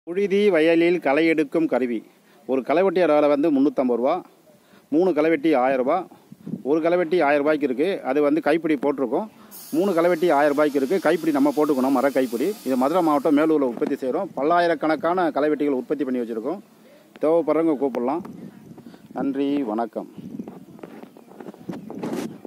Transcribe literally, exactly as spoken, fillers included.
புழுதி வயலில் களை எடுக்கும் கருவி. ஒரு களைவெட்டியோட விலை வந்து முந்நூற்றம்பது ரூபா. மூணு களைவெட்டி ஆயிரம் ரூபா. ஒரு களைவெட்டி ஆயிரம் ரூபாய்க்கு இருக்குது. அது வந்து கைப்பிடி போட்டிருக்கோம். மூணு களைவெட்டி ஆயிரம் ரூபாய்க்கு இருக்குது. கைப்பிடி நம்ம போட்டுக்கணும், மர கைப்பிடி. இது மதுரை மாவட்டம் மேலூரில் உற்பத்தி செய்கிறோம். பல்லாயிரக்கணக்கான களைவெட்டிகள் உற்பத்தி பண்ணி வச்சுருக்கோம். தேவைப்படுறவங்க கூப்பிடலாம். நன்றி, வணக்கம்.